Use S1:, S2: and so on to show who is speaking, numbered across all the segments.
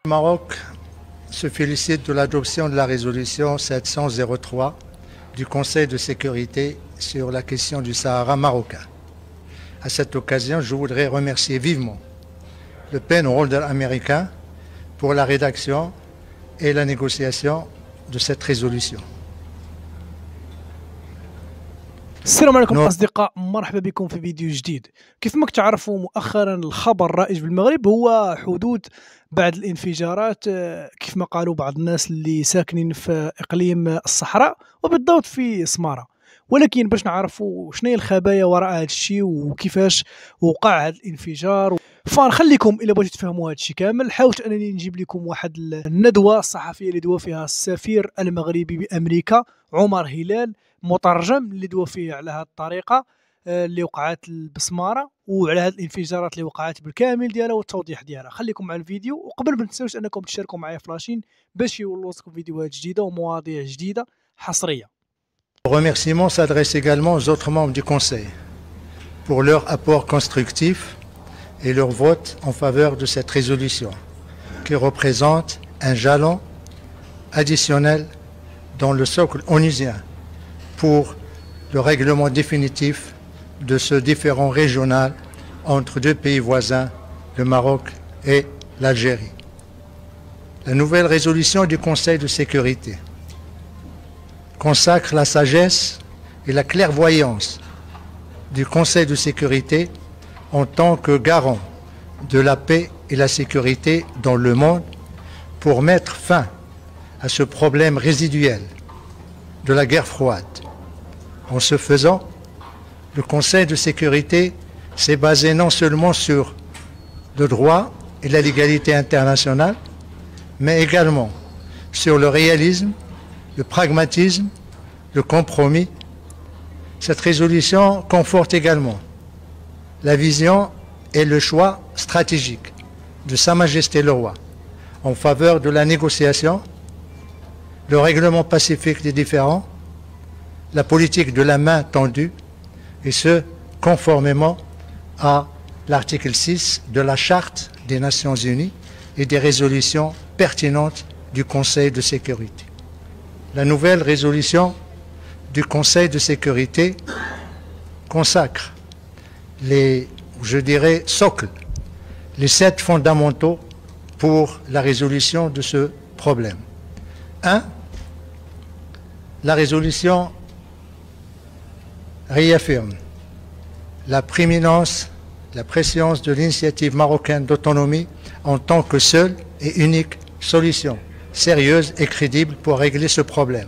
S1: Maroc se félicite de l'adoption de la résolution 703 du Conseil de sécurité sur la question du Sahara marocain. À cette occasion, je voudrais remercier vivement le pen holder américain pour la rédaction et la négociation de cette résolution.
S2: السلام عليكم أصدقاء، مرحبا بكم في فيديو جديد. كيف ما تعرفوا مؤخرا الخبر الرائج في المغرب هو حدوث بعض الانفجارات، كيف ما قالوا بعض الناس اللي ساكنين في إقليم الصحراء وبالضبط في سمارة. ولكن باش نعرفوا شنو هي الخبايا وراء هذا الشيء وكيفاش وقع هذا الانفجار، فنخليكم الا بغيتوا تفهموا هذا الشيء كامل. حاولت انني نجيب لكم واحد الندوه الصحفيه اللي دوا فيها السفير المغربي بامريكا عمر هلال، مترجم اللي دوا فيه على هذه الطريقه اللي وقعت بسماره وعلى هذه الانفجارات اللي وقعت بالكامل ديالها والتوضيح ديالها. خليكم مع الفيديو، وقبل ما تنساوش انكم تشاركوا معايا فلاشين باش يوصلكم فيديوهات جديده ومواضيع جديده حصريه.
S1: Le remerciement s'adresse également aux autres membres du Conseil pour leur apport constructif et leur vote en faveur de cette résolution qui représente un jalon additionnel dans le socle onusien pour le règlement définitif de ce différend régional entre deux pays voisins, le Maroc et l'Algérie. La nouvelle résolution du Conseil de sécurité consacre la sagesse et la clairvoyance du Conseil de sécurité en tant que garant de la paix et la sécurité dans le monde pour mettre fin à ce problème résiduel de la guerre froide. En ce faisant, le Conseil de sécurité s'est basé non seulement sur le droit et la légalité internationale, mais également sur le réalisme, le pragmatisme, le compromis. Cette résolution conforte également la vision et le choix stratégique de Sa Majesté le Roi en faveur de la négociation, le règlement pacifique des différends, la politique de la main tendue, et ce, conformément à l'article 6 de la Charte des Nations Unies et des résolutions pertinentes du Conseil de sécurité. La nouvelle résolution du Conseil de sécurité consacre les, je dirais, socles, les 7 fondamentaux pour la résolution de ce problème. 1. La résolution réaffirme la prééminence, la préscience de l'initiative marocaine d'autonomie en tant que seule et unique solution sérieuse et crédible pour régler ce problème.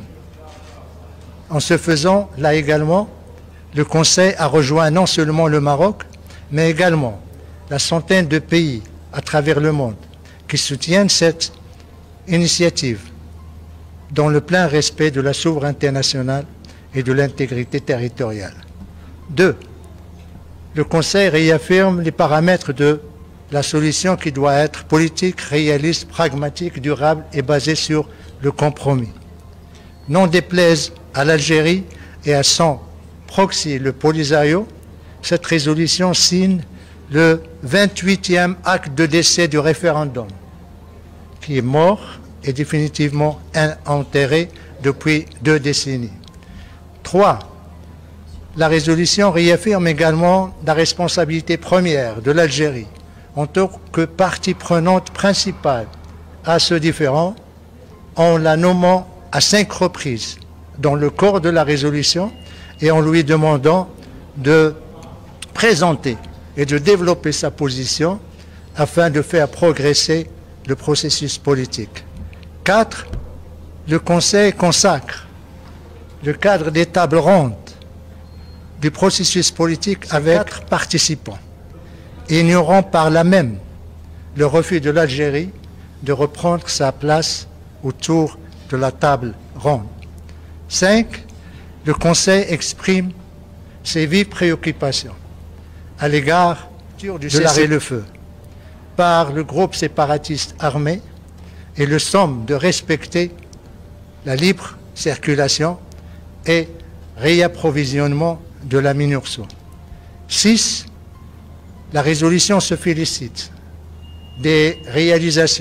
S1: En ce faisant, là également, le Conseil a rejoint non seulement le Maroc, mais également la centaine de pays à travers le monde qui soutiennent cette initiative dans le plein respect de la souveraineté nationale et de l'intégrité territoriale. 2. Le Conseil réaffirme les paramètres de la solution qui doit être politique, réaliste, pragmatique, durable et basée sur le compromis. Non déplaise à l'Algérie et à son proxy, le Polisario, cette résolution signe le 28e acte de décès du référendum, qui est mort et définitivement enterré depuis 2 décennies. 3. La résolution réaffirme également la responsabilité première de l'Algérie en tant que partie prenante principale à ce différend, en la nommant à 5 reprises dans le corps de la résolution et en lui demandant de présenter et de développer sa position afin de faire progresser le processus politique. 4. Le Conseil consacre le cadre des tables rondes du processus politique avec 4 participants, ignorant par là même le refus de l'Algérie de reprendre sa place autour de la table ronde. 5. Le Conseil exprime ses vives préoccupations à l'égard du cessez-le-feu par le groupe séparatiste armé et le somme de respecter la libre circulation et réapprovisionnement de la MINURSO. 6. La résolution se félicite des réalisations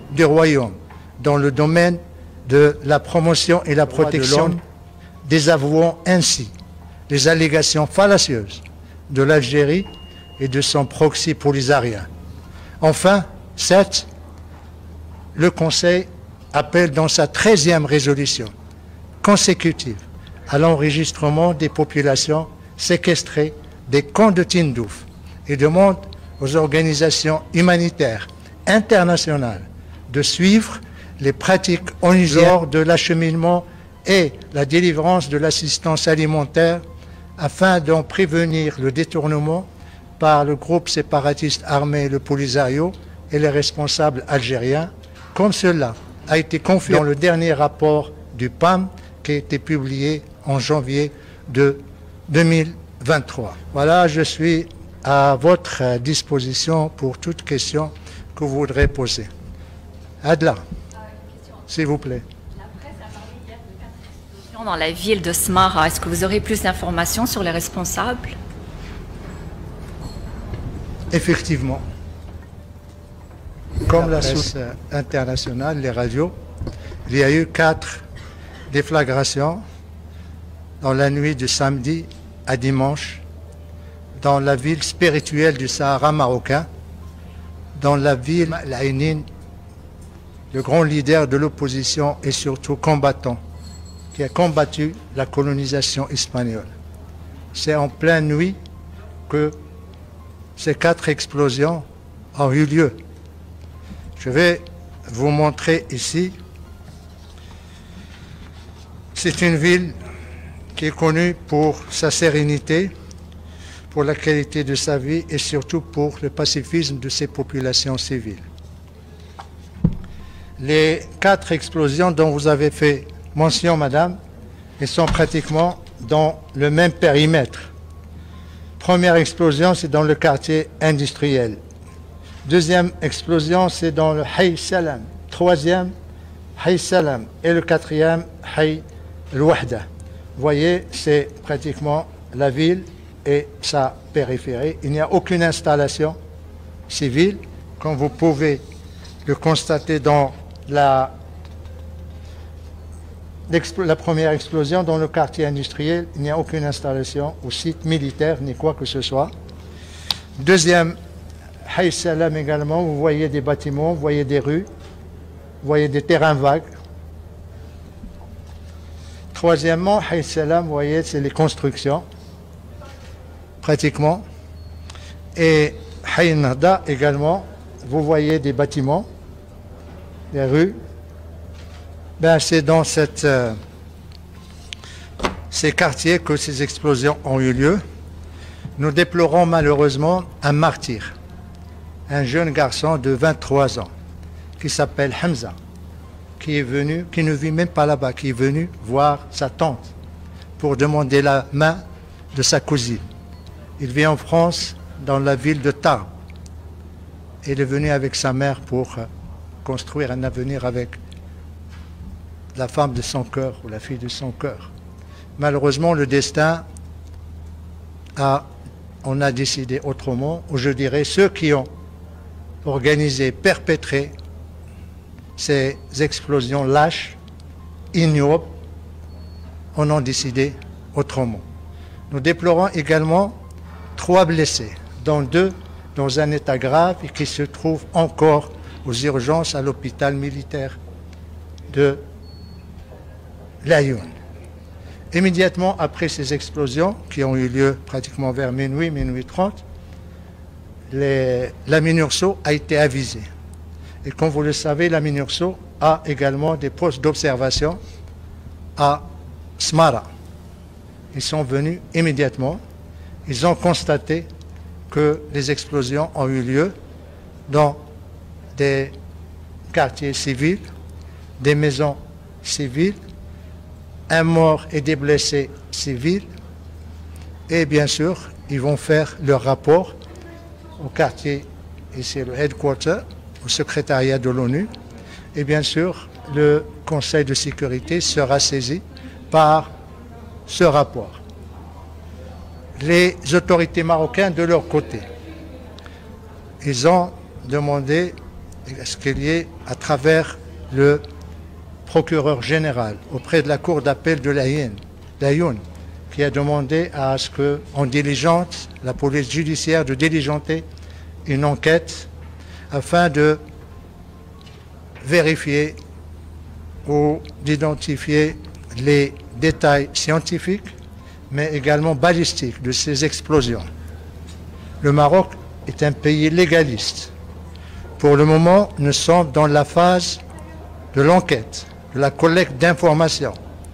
S1: du royaume dans le domaine de la promotion et la protection, désavouant ainsi les allégations fallacieuses de l'Algérie et de son proxy polisarien. Enfin, 7. Le Conseil appelle dans sa 13e résolution consécutive à l'enregistrement des populations séquestrées des camps de Tindouf et demande aux organisations humanitaires internationales de suivre les pratiques onusiennes de l'acheminement et la délivrance de l'assistance alimentaire afin d'en prévenir le détournement par le groupe séparatiste armé le Polisario et les responsables algériens, comme cela a été confirmé dans le dernier rapport du PAM qui a été publié en janvier de 2023. Voilà, je suis à votre disposition pour toute question que vous voudrez poser. Adla, s'il vous plaît.
S3: La presse a parlé hier de 4 explosions dans la ville de Smara. Est-ce que vous aurez plus d'informations sur les responsables?
S1: Effectivement. Comme la presse internationale, les radios, il y a eu 4 déflagrations dans la nuit de samedi à dimanche dans la ville spirituelle du Sahara marocain, dans la ville Al-Ainin, le grand leader de l'opposition et surtout combattant, qui a combattu la colonisation espagnole. C'est en pleine nuit que ces 4 explosions ont eu lieu. Je vais vous montrer ici. C'est une ville qui est connue pour sa sérénité, pour la qualité de sa vie et surtout pour le pacifisme de ses populations civiles. Les 4 explosions dont vous avez fait mention, madame, elles sont pratiquement dans le même périmètre. Première explosion, c'est dans le quartier industriel. Deuxième explosion, c'est dans le Hay Salam. Troisième, Hay Salam. Et le 4e, Hay Al-Wahda. Vous voyez, c'est pratiquement la ville et sa périphérie. Il n'y a aucune installation civile, comme vous pouvez le constater dans la première explosion dans le quartier industriel. Il n'y a aucune installation ou site militaire ni quoi que ce soit. Deuxième, Hay Salam également, vous voyez des bâtiments, vous voyez des rues, vous voyez des terrains vagues. Troisièmement, Hay Salam, vous voyez, c'est les constructions, pratiquement. Et Hay Nahda également, vous voyez des bâtiments, des rues. Ben, c'est dans ces quartiers que ces explosions ont eu lieu. Nous déplorons malheureusement un martyr, un jeune garçon de 23 ans qui s'appelle Hamza, qui est venu, qui ne vit même pas là-bas, qui est venu voir sa tante pour demander la main de sa cousine. Il vit en France, dans la ville de Tarbes. Il est venu avec sa mère pour construire un avenir avec la femme de son cœur ou la fille de son cœur. Malheureusement, le destin on a décidé autrement, ou je dirais ceux qui ont organisé, perpétré ces explosions lâches, ignobles, on a décidé autrement. Nous déplorons également 3 blessés, dont 2 dans un état grave et qui se trouvent encore aux urgences à l'hôpital militaire de l'Ayoun. Immédiatement après ces explosions, qui ont eu lieu pratiquement vers minuit, minuit 30, la MINURSO a été avisée. Et comme vous le savez, la MINURSO a également des postes d'observation à Smara. Ils sont venus immédiatement. Ils ont constaté que les explosions ont eu lieu dans des quartiers civils, des maisons civiles, un mort et des blessés civils. Et bien sûr, ils vont faire leur rapport au quartier, ici le headquarter, au secrétariat de l'ONU. Et bien sûr, le Conseil de sécurité sera saisi par ce rapport. Les autorités marocaines, de leur côté, ils ont demandé ce qui est lié à travers le procureur général auprès de la cour d'appel de l'Aïn, qui a demandé à ce qu'on diligente, la police judiciaire de diligenter une enquête afin de vérifier ou d'identifier les détails scientifiques, mais également balistiques de ces explosions. Le Maroc est un pays légaliste. Pour le moment, nous sommes dans la phase de l'enquête, de la collecte d'informations.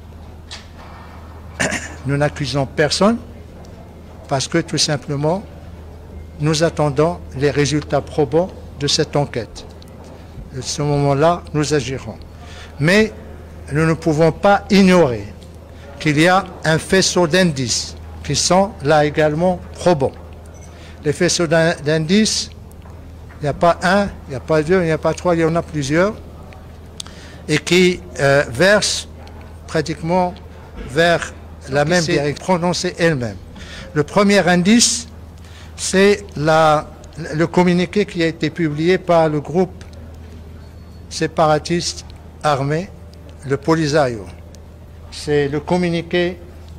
S1: Nous n'accusons personne parce que tout simplement, nous attendons les résultats probants de cette enquête. À ce moment-là, nous agirons. Mais nous ne pouvons pas ignorer qu'il y a un faisceau d'indices qui sont là également probants. Les faisceaux d'indices, il n'y a pas un, il n'y a pas deux, il n'y a pas trois, il y en a plusieurs, et qui versent pratiquement vers la même direction prononcée elle-même. Le premier indice, c'est le communiqué qui a été publié par le groupe séparatiste armé, le Polisario. C'est le communiqué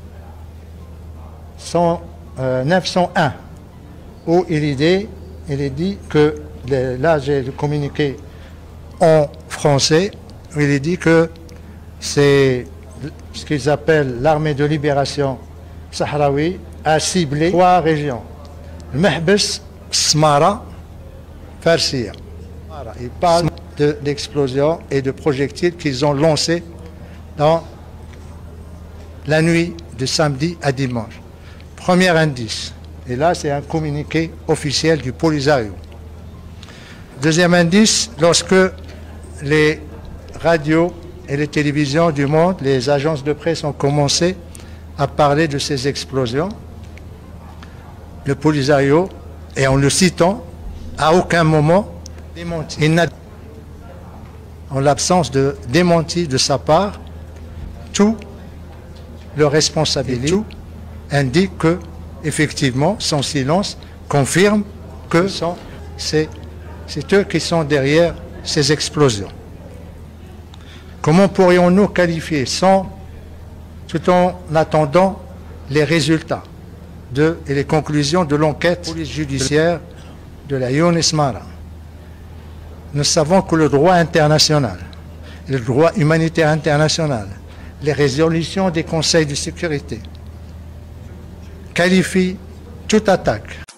S1: 901, où il est dit que, là j'ai le communiqué en français, où il est dit que c'est ce qu'ils appellent l'armée de libération sahraoui a ciblé 3 régions. Le Mehbes, Smara, Farsia. Ils parlent d'explosions et de projectiles qu'ils ont lancés dans la nuit de samedi à dimanche. Premier indice. Et là, c'est un communiqué officiel du Polisario. Deuxième indice, lorsque les radios et les télévisions du monde, les agences de presse ont commencé à parler de ces explosions, le Polisario, et en le citant, à aucun moment démenti. Il n'a, en l'absence de démenti de sa part, tout le responsabilité, tout indique que, effectivement, son silence confirme que c'est eux qui sont derrière ces explosions. Comment pourrions-nous qualifier tout en attendant les résultats et les conclusions de l'enquête judiciaire de l'Aïn Smara? Nous savons que le droit international, le droit humanitaire international, les résolutions des conseils de sécurité qualifient toute attaque